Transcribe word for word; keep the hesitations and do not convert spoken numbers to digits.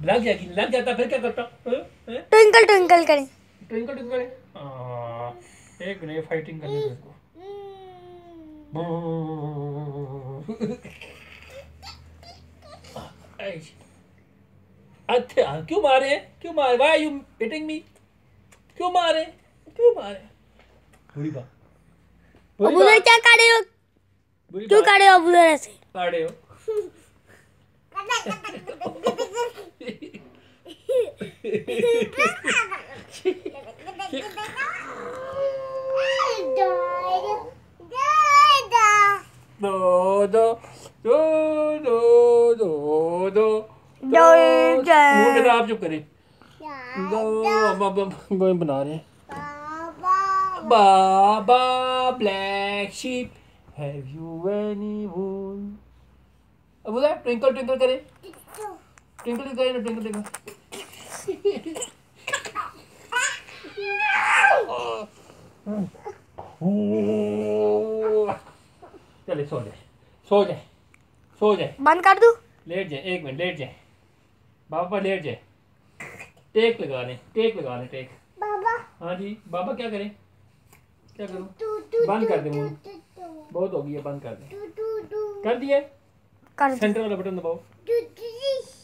लग जाएगी, लग जाता फिर क्या करता? ट्विंकल ट्विंकल करें, ट्विंकल ट्विंकल करें। हाँ, एक मिनट फाइटिंग करनी है इसको। अच्छा क्यों मारे हैं? क्यों मारे? Why are you hitting me? क्यों मारे? क्यों मारे? बुरी बात। अबूजर क्या कर रहे हो? क्यों कर रहे हो अबूजर ऐसे? कर रहे हो? दो दो दो दो दो दो दो मुंह पे आप चुप करें। दो बाबा बना रहे हैं। Baa black sheep have you any wool? अब उधर ट्विंकल ट्विंकल करे, ट्विंकल ट्विंकल करे ना, ट्विंकल ट्विंकल। चले सो जाए, सो जाए, सो जाए। बंद कर दूं? लेट जाए, एक मिनट लेट जाए, बाबा लेट जाए। टेक लगा लें, टेक लगा लें, टेक। बाबा। हाँ जी बाबा, क्या करें? क्या करूं? बंद कर दे मुंह, बहुत हो गई है, बंद कर दे। कर दिए? सेंटर वाला बटन दबाओ।